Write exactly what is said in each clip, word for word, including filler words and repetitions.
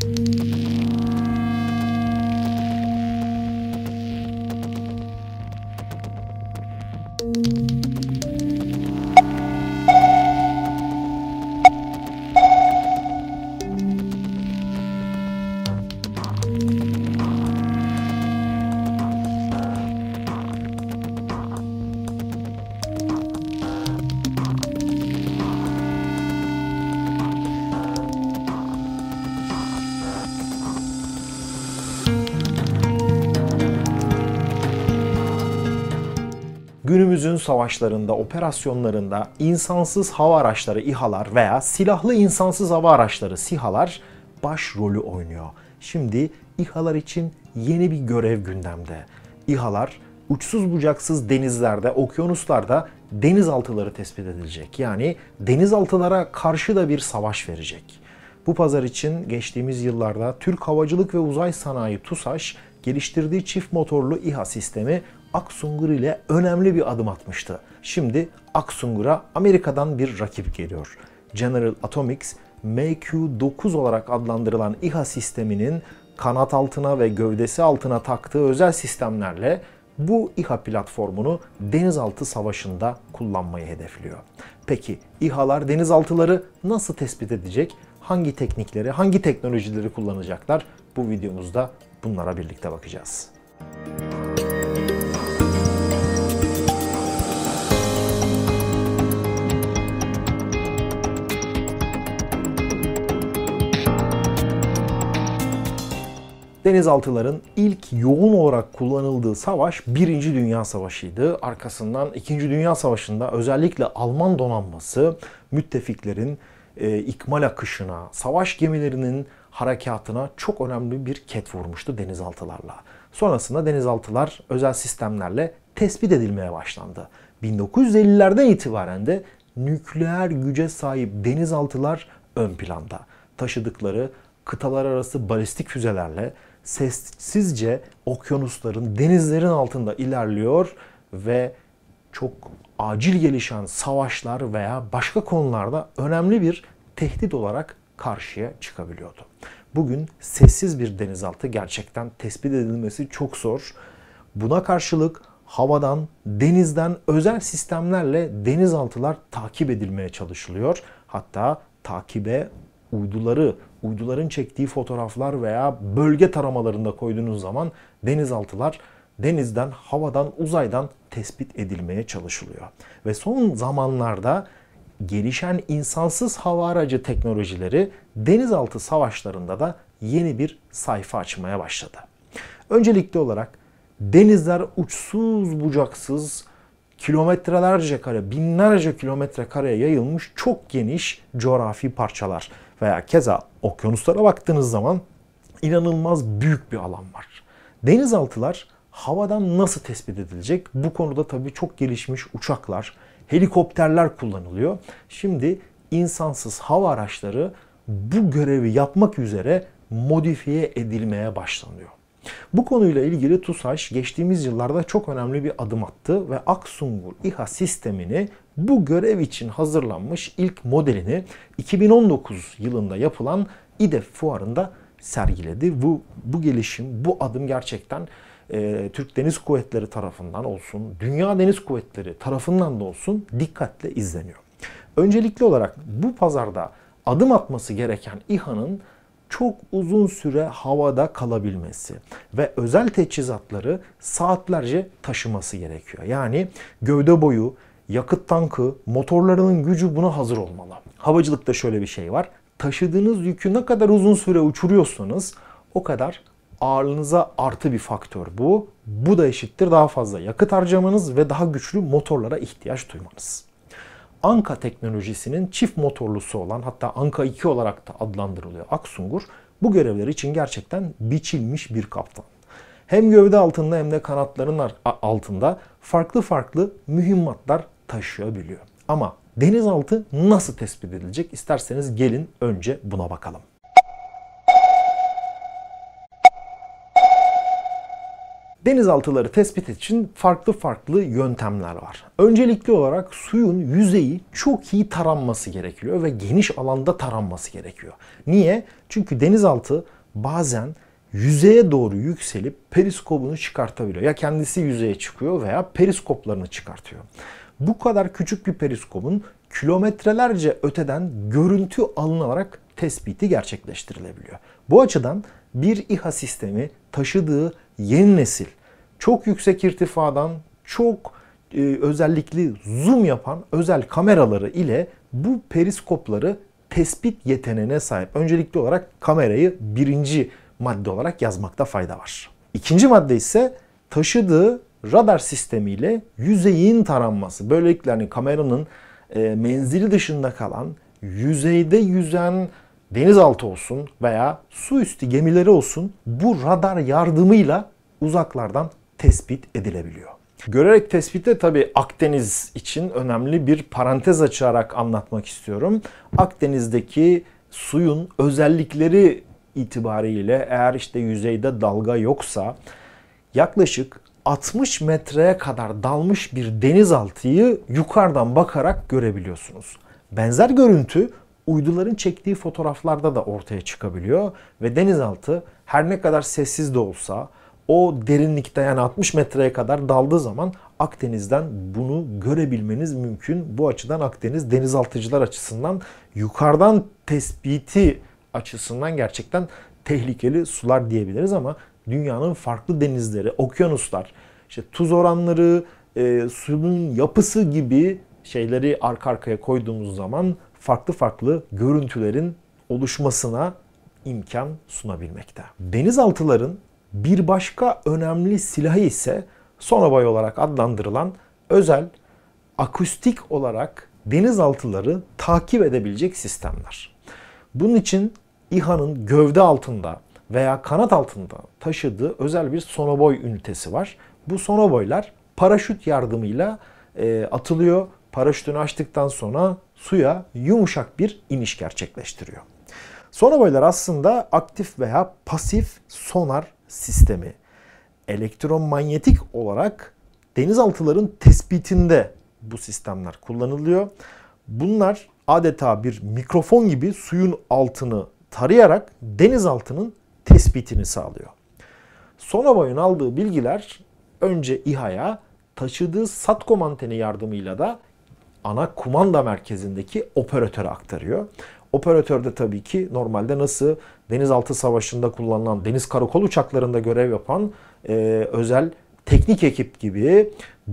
Günümüzün savaşlarında, operasyonlarında insansız hava araçları İHA'lar veya silahlı insansız hava araçları SİHA'lar başrolü oynuyor. Şimdi İHA'lar için yeni bir görev gündemde. İHA'lar uçsuz bucaksız denizlerde, okyanuslarda denizaltıları tespit edilecek. Yani denizaltılara karşı da bir savaş verecek. Bu pazar için geçtiğimiz yıllarda Türk Havacılık ve Uzay Sanayi TUSAŞ geliştirdiği çift motorlu İHA sistemi Aksungur ile önemli bir adım atmıştı. Şimdi Aksungur'a Amerika'dan bir rakip geliyor. General Atomics, M Q dokuz olarak adlandırılan İHA sisteminin kanat altına ve gövdesi altına taktığı özel sistemlerle bu İHA platformunu denizaltı savaşında kullanmayı hedefliyor. Peki İHA'lar denizaltıları nasıl tespit edecek? Hangi teknikleri, hangi teknolojileri kullanacaklar? Bu videomuzda bunlara birlikte bakacağız. Denizaltıların ilk yoğun olarak kullanıldığı savaş Birinci Dünya Savaşı'ydı. Arkasından İkinci Dünya Savaşı'nda özellikle Alman donanması müttefiklerin e, ikmal akışına, savaş gemilerinin harekatına çok önemli bir ket vurmuştu denizaltılarla. Sonrasında denizaltılar özel sistemlerle tespit edilmeye başlandı. bin dokuz yüz ellilerden itibaren de nükleer güce sahip denizaltılar ön planda. Taşıdıkları kıtalar arası balistik füzelerle sessizce okyanusların, denizlerin altında ilerliyor ve çok acil gelişen savaşlar veya başka konularda önemli bir tehdit olarak karşıya çıkabiliyordu. Bugün sessiz bir denizaltı gerçekten tespit edilmesi çok zor. Buna karşılık havadan, denizden özel sistemlerle denizaltılar takip edilmeye çalışılıyor. Hatta takibe uyduları, uyduların çektiği fotoğraflar veya bölge taramalarında koyduğunuz zaman denizaltılar denizden, havadan, uzaydan tespit edilmeye çalışılıyor. Ve son zamanlarda gelişen insansız hava aracı teknolojileri denizaltı savaşlarında da yeni bir sayfa açmaya başladı. Öncelikli olarak denizler uçsuz bucaksız, kilometrelerce kare, binlerce kilometre kareye yayılmış çok geniş coğrafi parçalar veya keza okyanuslara baktığınız zaman inanılmaz büyük bir alan var. Denizaltılar havadan nasıl tespit edilecek? Bu konuda tabii çok gelişmiş uçaklar, helikopterler kullanılıyor. Şimdi insansız hava araçları bu görevi yapmak üzere modifiye edilmeye başlanıyor. Bu konuyla ilgili TUSAŞ geçtiğimiz yıllarda çok önemli bir adım attı ve Aksungur İHA sistemini bu görev için hazırlanmış ilk modelini iki bin on dokuz yılında yapılan İDEF fuarında sergiledi. Bu, bu gelişim, bu adım gerçekten e, Türk Deniz Kuvvetleri tarafından olsun, Dünya Deniz Kuvvetleri tarafından da olsun dikkatle izleniyor. Öncelikli olarak bu pazarda adım atması gereken İHA'nın çok uzun süre havada kalabilmesi ve özel teçhizatları saatlerce taşıması gerekiyor. Yani gövde boyu, yakıt tankı, motorlarının gücü buna hazır olmalı. Havacılıkta şöyle bir şey var. Taşıdığınız yükü ne kadar uzun süre uçuruyorsanız o kadar ağırlığınıza artı bir faktör bu. Bu da eşittir daha fazla yakıt harcamanız ve daha güçlü motorlara ihtiyaç duymanız. Anka teknolojisinin çift motorlusu olan, hatta Anka iki olarak da adlandırılıyor Aksungur, bu görevler için gerçekten biçilmiş bir kaptan. Hem gövde altında hem de kanatların altında farklı farklı mühimmatlar taşıyabiliyor. Ama denizaltı nasıl tespit edilecek? İsterseniz gelin önce buna bakalım. Denizaltıları tespit için farklı farklı yöntemler var. Öncelikli olarak suyun yüzeyi çok iyi taranması gerekiyor ve geniş alanda taranması gerekiyor. Niye? Çünkü denizaltı bazen yüzeye doğru yükselip periskopunu çıkartabiliyor. Ya kendisi yüzeye çıkıyor veya periskoplarını çıkartıyor. Bu kadar küçük bir periskopun kilometrelerce öteden görüntü alınarak tespiti gerçekleştirilebiliyor. Bu açıdan bir İHA sistemi taşıdığı yeni nesil çok yüksek irtifadan çok e, özellikli zoom yapan özel kameraları ile bu periskopları tespit yeteneğine sahip. Öncelikli olarak kamerayı birinci madde olarak yazmakta fayda var. İkinci madde ise taşıdığı radar sistemiyle yüzeyin taranması. Böylelikle hani kameranın e, menzili dışında kalan, yüzeyde yüzen denizaltı olsun veya su üstü gemileri olsun bu radar yardımıyla uzaklardan tespit edilebiliyor. Görerek tespitte tabii Akdeniz için önemli bir parantez açarak anlatmak istiyorum. Akdeniz'deki suyun özellikleri itibariyle eğer işte yüzeyde dalga yoksa yaklaşık altmış metreye kadar dalmış bir denizaltıyı yukarıdan bakarak görebiliyorsunuz. Benzer görüntü uyduların çektiği fotoğraflarda da ortaya çıkabiliyor ve denizaltı her ne kadar sessiz de olsa o derinlikte yani altmış metreye kadar daldığı zaman Akdeniz'den bunu görebilmeniz mümkün. Bu açıdan Akdeniz denizaltıcılar açısından yukarıdan tespiti açısından gerçekten tehlikeli sular diyebiliriz ama dünyanın farklı denizleri, okyanuslar, işte tuz oranları, e, suyun yapısı gibi şeyleri arka arkaya koyduğumuz zaman farklı farklı görüntülerin oluşmasına imkan sunabilmekte. Denizaltıların bir başka önemli silahı ise sonobay olarak adlandırılan özel akustik olarak denizaltıları takip edebilecek sistemler. Bunun için İHA'nın gövde altında veya kanat altında taşıdığı özel bir sonoboy ünitesi var. Bu sonoboylar paraşüt yardımıyla e, atılıyor. Paraşütünü açtıktan sonra suya yumuşak bir iniş gerçekleştiriyor. Sonoboylar aslında aktif veya pasif sonar sistemi. Elektromanyetik olarak denizaltıların tespitinde bu sistemler kullanılıyor. Bunlar adeta bir mikrofon gibi suyun altını tarayarak denizaltının tespitini sağlıyor. Sonoboyun aldığı bilgiler önce İHA'ya taşıdığı SATCOM anteni yardımıyla da ana kumanda merkezindeki operatöre aktarıyor. Operatör de tabii ki normalde nasıl denizaltı savaşında kullanılan deniz karakol uçaklarında görev yapan e, özel teknik ekip gibi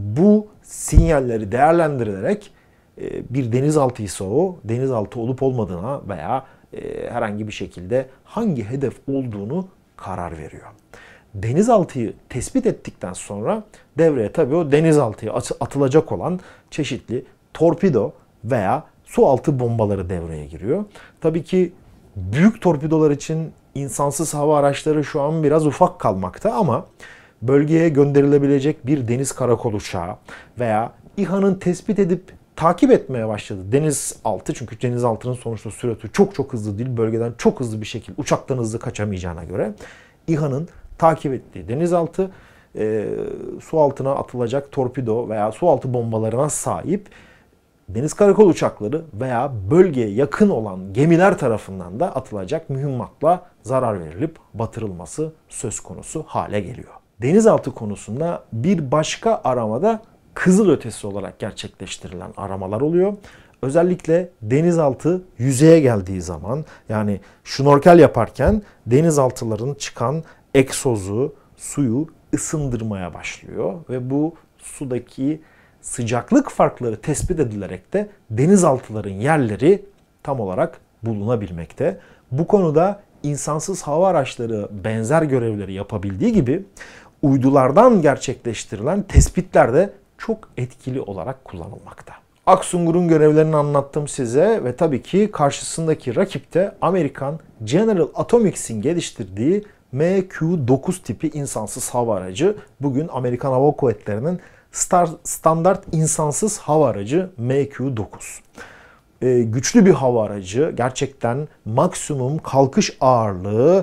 bu sinyalleri değerlendirilerek e, bir denizaltıysa o denizaltı olup olmadığına veya e, herhangi bir şekilde hangi hedef olduğunu karar veriyor. Denizaltıyı tespit ettikten sonra devreye tabii o denizaltıya atılacak olan çeşitli torpido veya su altı bombaları devreye giriyor. Tabii ki büyük torpidolar için insansız hava araçları şu an biraz ufak kalmakta ama bölgeye gönderilebilecek bir deniz karakol uçağı veya İHA'nın tespit edip takip etmeye başladı denizaltı, çünkü denizaltının sonuçta sürati çok çok hızlı değil, bölgeden çok hızlı bir şekilde uçaktan hızlı kaçamayacağına göre İHA'nın takip ettiği denizaltı e, su altına atılacak torpido veya su altı bombalarına sahip deniz karakol uçakları veya bölgeye yakın olan gemiler tarafından da atılacak mühimmatla zarar verilip batırılması söz konusu hale geliyor. Denizaltı konusunda bir başka aramada kızılötesi olarak gerçekleştirilen aramalar oluyor. Özellikle denizaltı yüzeye geldiği zaman, yani şnorkel yaparken denizaltıların çıkan egzozu suyu ısındırmaya başlıyor ve bu sudaki sıcaklık farkları tespit edilerek de denizaltıların yerleri tam olarak bulunabilmekte. Bu konuda insansız hava araçları benzer görevleri yapabildiği gibi uydulardan gerçekleştirilen tespitler de çok etkili olarak kullanılmakta. Aksungur'un görevlerini anlattım size ve tabii ki karşısındaki rakip de Amerikan General Atomics'in geliştirdiği M Q dokuz tipi insansız hava aracı. Bugün Amerikan Hava Kuvvetleri'nin Star, standart insansız hava aracı M Q dokuz. Ee, güçlü bir hava aracı. Gerçekten maksimum kalkış ağırlığı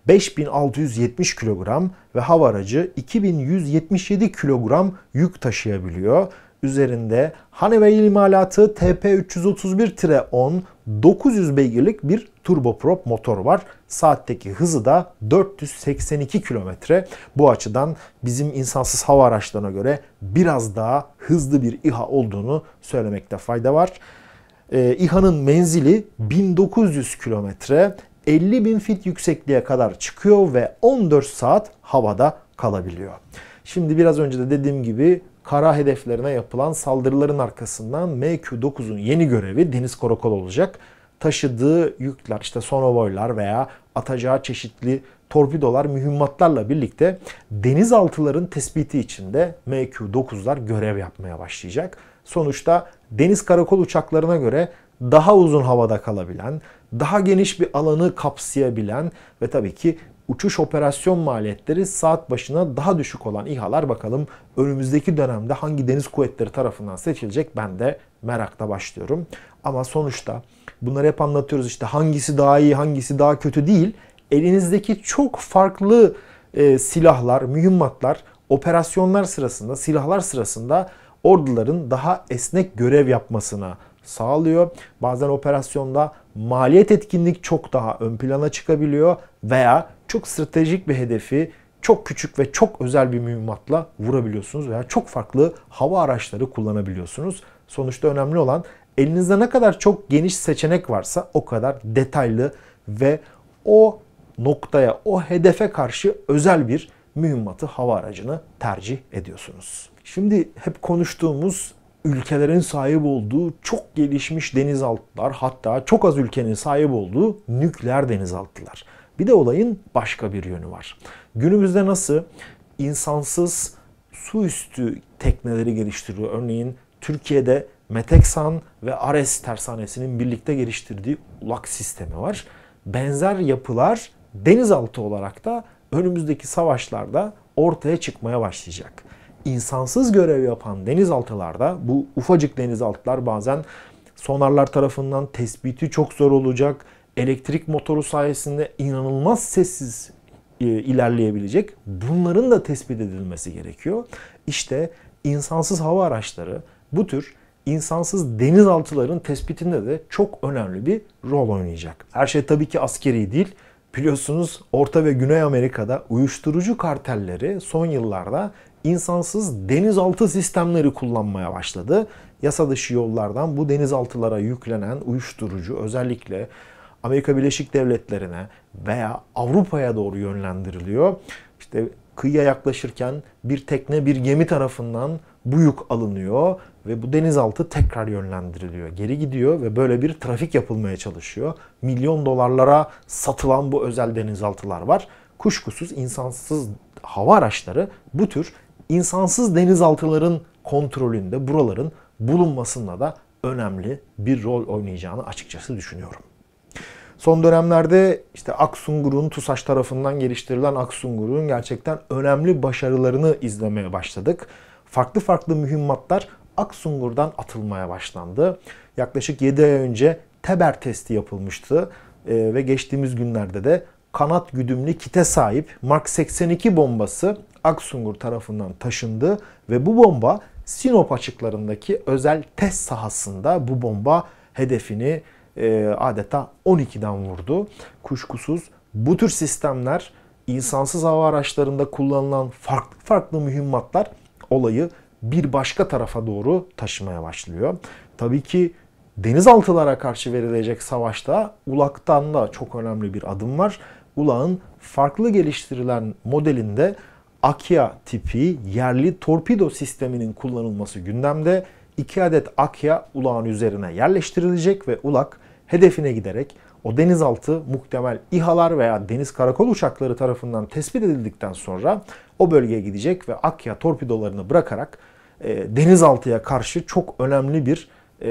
beş bin altı yüz yetmiş kilogram ve hava aracı iki bin yüz yetmiş yedi kilogram yük taşıyabiliyor. Üzerinde Honeywell imalatı T P üç yüz otuz bir on dokuz yüz beygirlik bir turboprop motor var. Saatteki hızı da dört yüz seksen iki kilometre. Bu açıdan bizim insansız hava araçlarına göre biraz daha hızlı bir İHA olduğunu söylemekte fayda var. Ee, İHA'nın menzili bin dokuz yüz kilometre, elli bin fit yüksekliğe kadar çıkıyor ve on dört saat havada kalabiliyor. Şimdi biraz önce de dediğim gibi kara hedeflerine yapılan saldırıların arkasından M Q dokuzun yeni görevi deniz karakolu olacak. Taşıdığı yükler, işte sonoboylar veya atacağı çeşitli torpidolar, mühimmatlarla birlikte denizaltıların tespiti için de M Q dokuzlar görev yapmaya başlayacak. Sonuçta deniz karakol uçaklarına göre daha uzun havada kalabilen, daha geniş bir alanı kapsayabilen ve tabii ki uçuş operasyon maliyetleri saat başına daha düşük olan İHA'lar bakalım önümüzdeki dönemde hangi deniz kuvvetleri tarafından seçilecek, ben de merakla başlıyorum. Ama sonuçta bunları hep anlatıyoruz, işte hangisi daha iyi, hangisi daha kötü değil. Elinizdeki çok farklı e, silahlar, mühimmatlar, operasyonlar sırasında, silahlar sırasında orduların daha esnek görev yapmasına sağlıyor. Bazen operasyonda maliyet etkinlik çok daha ön plana çıkabiliyor veya çok stratejik bir hedefi çok küçük ve çok özel bir mühimmatla vurabiliyorsunuz veya çok farklı hava araçları kullanabiliyorsunuz. Sonuçta önemli olan elinizde ne kadar çok geniş seçenek varsa o kadar detaylı ve o noktaya, o hedefe karşı özel bir mühimmatı, hava aracını tercih ediyorsunuz. Şimdi hep konuştuğumuz ülkelerin sahip olduğu çok gelişmiş denizaltılar, hatta çok az ülkenin sahip olduğu nükleer denizaltılar. Bir de olayın başka bir yönü var. Günümüzde nasıl insansız su üstü tekneleri geliştiriyor? Örneğin Türkiye'de Meteksan ve Ares tersanesinin birlikte geliştirdiği ulak sistemi var. Benzer yapılar denizaltı olarak da önümüzdeki savaşlarda ortaya çıkmaya başlayacak. İnsansız görev yapan denizaltılarda, bu ufacık denizaltılar bazen sonarlar tarafından tespiti çok zor olacak. Elektrik motoru sayesinde inanılmaz sessiz e, ilerleyebilecek. Bunların da tespit edilmesi gerekiyor. İşte insansız hava araçları bu tür insansız denizaltıların tespitinde de çok önemli bir rol oynayacak. Her şey tabii ki askeri değil. Biliyorsunuz Orta ve Güney Amerika'da uyuşturucu kartelleri son yıllarda insansız denizaltı sistemleri kullanmaya başladı. Yasa dışı yollardan bu denizaltılara yüklenen uyuşturucu özellikle Amerika Birleşik Devletleri'ne veya Avrupa'ya doğru yönlendiriliyor. İşte kıyıya yaklaşırken bir tekne, bir gemi tarafından bu yük alınıyor ve bu denizaltı tekrar yönlendiriliyor. Geri gidiyor ve böyle bir trafik yapılmaya çalışıyor. Milyon dolarlara satılan bu özel denizaltılar var. Kuşkusuz insansız hava araçları bu tür insansız denizaltıların kontrolünde, buraların bulunmasında da önemli bir rol oynayacağını açıkçası düşünüyorum. Son dönemlerde işte Aksungur'un, TUSAŞ tarafından geliştirilen Aksungur'un gerçekten önemli başarılarını izlemeye başladık. Farklı farklı mühimmatlar Aksungur'dan atılmaya başlandı. Yaklaşık yedi ay önce Teber testi yapılmıştı ee, ve geçtiğimiz günlerde de kanat güdümlü kite sahip Mark seksen iki bombası Aksungur tarafından taşındı ve bu bomba Sinop açıklarındaki özel test sahasında bu bomba hedefini e, adeta on ikiden vurdu. Kuşkusuz bu tür sistemler, insansız hava araçlarında kullanılan farklı farklı mühimmatlar olayı bir başka tarafa doğru taşımaya başlıyor. Tabii ki denizaltılara karşı verilecek savaşta ulaktan da çok önemli bir adım var. Ulağın farklı geliştirilen modelinde Akya tipi yerli torpido sisteminin kullanılması gündemde. iki adet Akya ulağın üzerine yerleştirilecek ve ulak hedefine giderek o denizaltı muhtemel İHA'lar veya deniz karakol uçakları tarafından tespit edildikten sonra o bölgeye gidecek ve Akya torpidolarını bırakarak e, denizaltıya karşı çok önemli bir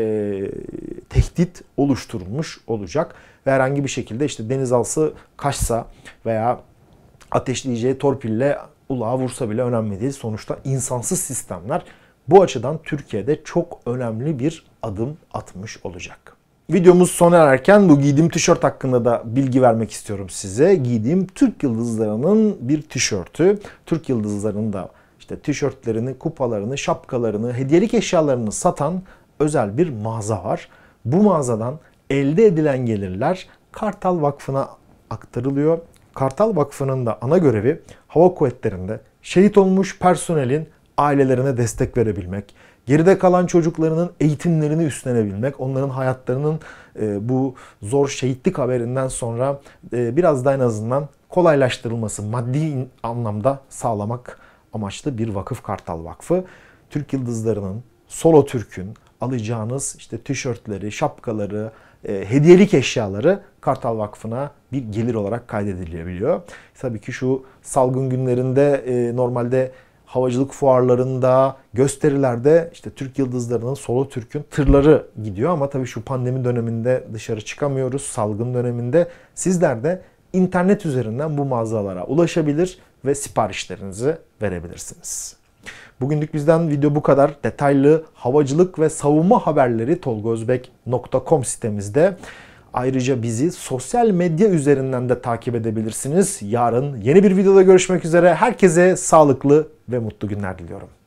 e, tehdit oluşturulmuş olacak. Ve herhangi bir şekilde işte denizaltısı kaçsa veya ateşleyeceği torpille ulağa vursa bile önemli değil. Sonuçta insansız sistemler bu açıdan Türkiye'de çok önemli bir adım atmış olacak. Videomuz sona ererken bu giydiğim tişört hakkında da bilgi vermek istiyorum size. Giydiğim Türk Yıldızları'nın bir tişörtü. Türk Yıldızları'nın da işte tişörtlerini, kupalarını, şapkalarını, hediyelik eşyalarını satan özel bir mağaza var. Bu mağazadan elde edilen gelirler Kartal Vakfı'na aktarılıyor. Kartal Vakfı'nın da ana görevi hava kuvvetlerinde şehit olmuş personelin ailelerine destek verebilmek, geride kalan çocuklarının eğitimlerini üstlenebilmek, onların hayatlarının e, bu zor şehitlik haberinden sonra e, biraz da en azından kolaylaştırılması, maddi anlamda sağlamak amaçlı bir vakıf Kartal Vakfı. Türk Yıldızları'nın, Solo Türk'ün alacağınız işte tişörtleri, şapkaları, e, hediyelik eşyaları Kartal Vakfı'na bir gelir olarak kaydedilebiliyor. Tabii ki şu salgın günlerinde e, normalde havacılık fuarlarında, gösterilerde işte Türk Yıldızları'nın, Solo Türk'ün tırları gidiyor ama tabii şu pandemi döneminde dışarı çıkamıyoruz, salgın döneminde sizler de internet üzerinden bu mağazalara ulaşabilir ve siparişlerinizi verebilirsiniz. Bugünlük bizden video bu kadar. Detaylı havacılık ve savunma haberleri tolgozbek nokta com sitemizde. Ayrıca bizi sosyal medya üzerinden de takip edebilirsiniz. Yarın yeni bir videoda görüşmek üzere. Herkese sağlıklı ve mutlu günler diliyorum.